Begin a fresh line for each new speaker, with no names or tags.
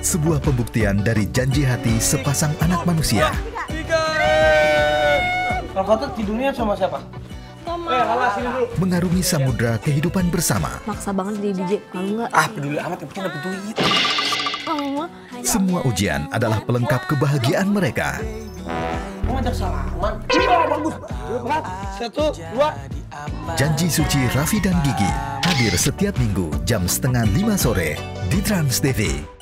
Sebuah pembuktian dari janji hati sepasang anak manusia.
Kakak tidurnya sama siapa?
Mengarungi samudra kehidupan bersama.
Maksa banget jadi DJ, kalau enggak.
Peduli amat, yang penting dapet duit.
Semua ujian adalah pelengkap kebahagiaan mereka.
Mau ngajak salaman? Bagus. Satu, dua.
Janji suci Raffi dan Gigi hadir setiap minggu jam 4:30 sore di Trans TV.